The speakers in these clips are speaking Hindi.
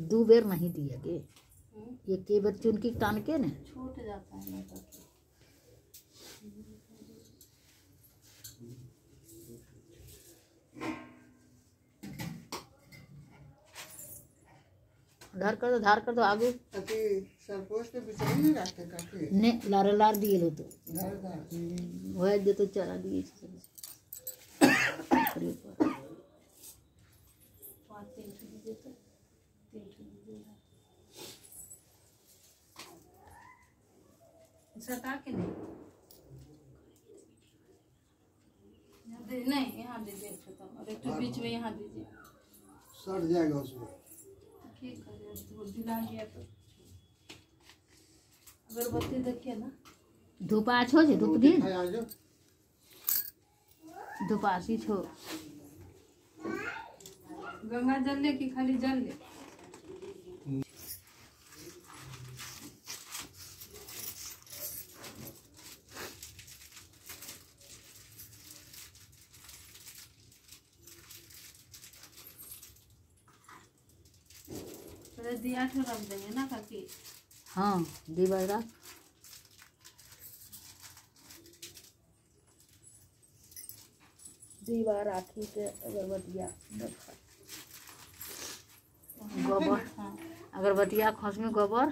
दो बेर नहीं दिया के ये के बेर चुन की टान के ने छूट जाता है ना तो धार कर दो आगे सरपोश पे बिचारी नहीं रखते काफी ने लारे लार दिए लो तो घर का वह दे तो चरा दिए पाँच तीन ठो दीजिए तो तीन ठो दीजिएगा सटा के नहीं नहीं यहाँ दीजिए एक ठो तो और एक ठो बीच में यहाँ दीजिए सड़ जाएगा उसमें ठीक है तो दिला गया तो अगरबत्ती देखिए ना धूप आछो छे धूप दिन आ जाओ धूप आसी छो गंगा जल ले कि खाली जल ले पहले दिया ठो रख देंगे ना काकी हाँ दीवार रख दीवार आखी के अगरबत्तिया गोबर अगरबत्तिया खस में गोबर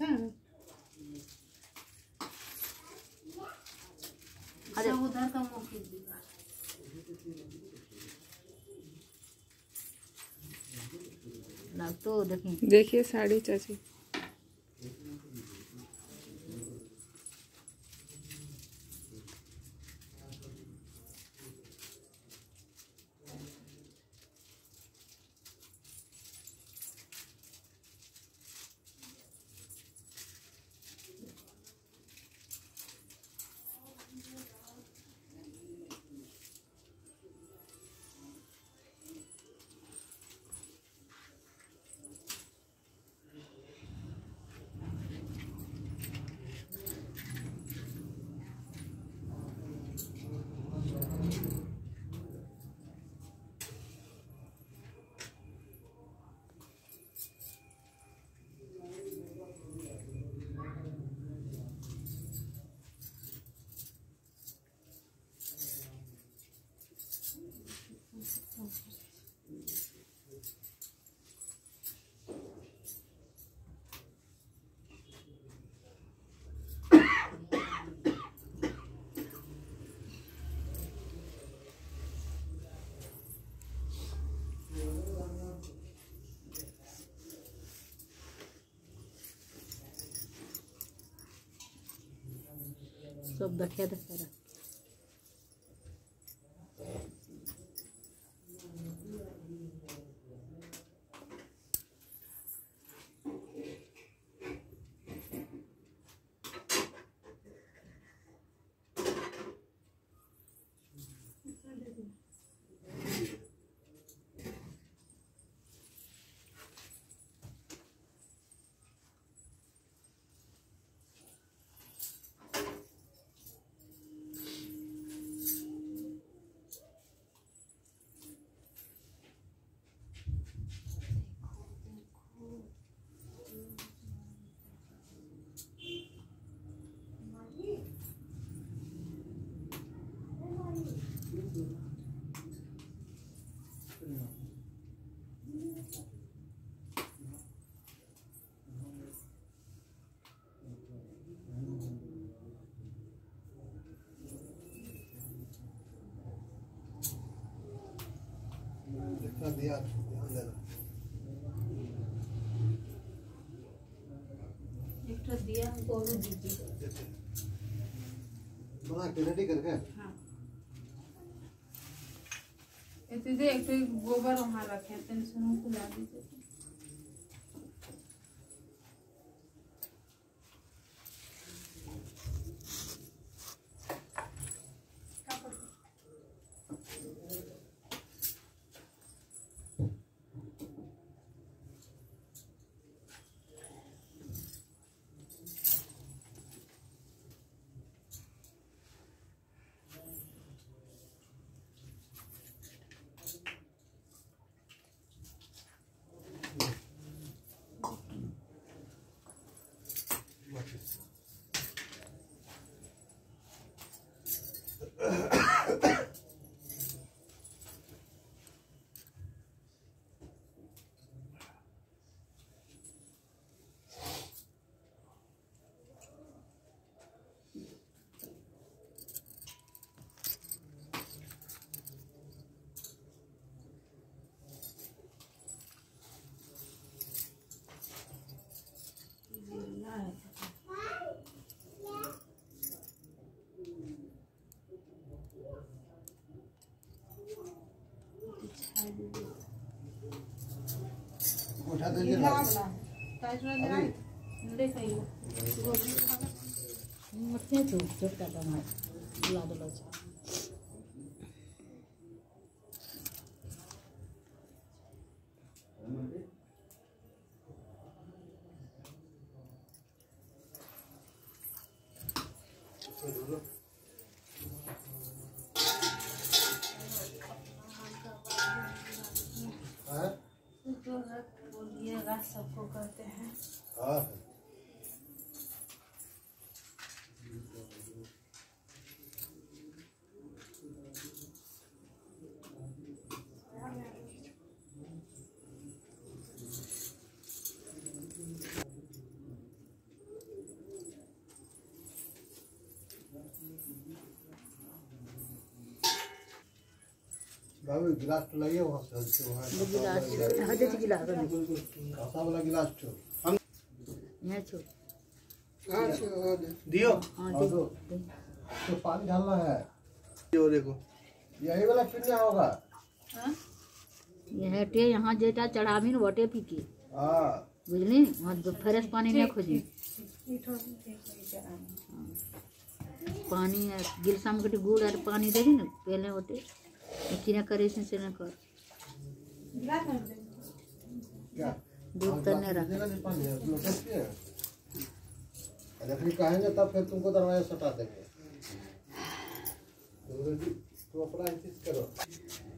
अरे उधर का मुँह कीजिएगा लग तो देखिए देखिए साड़ी चाची सब देखे देखे दिया ध्यान देना एक ठो दिया हमको और दीजिए बना के रेडी करके हाँ दीदी एक तो गोबर वहाँ रखे टेंशन हमको ला दीजिए उठा दीजिए ना अभी मत छू छोटा टमाटर बुला दो लोग हाँ जो है बोलिएगा सबको करते हैं। हाँ बाबू गिलास तो लाइए वहाँ से वहाँ गिलास हदे से गिलास कासा वाला गिलास छो हम यहाँ छू हाँ दियो हाँ और दो तो पानी डालना है ये देखो यही वाला पीना होगा यह टे यहाँ जेटा चढ़ावी न वटे पी के हाँ बुझली वहाँ फ्रेश पानी नहीं खोजी पानी है गिलसा में कटी गुड़ और पानी दे दी ना पहले होते किने करे से न कर क्या दूध करने रख जगह से पानी है लोग कैसे है अगर फिर कहेंगे तब फिर तुमको दरवाजा सटा देंगे तो अपना इंतज़ार करो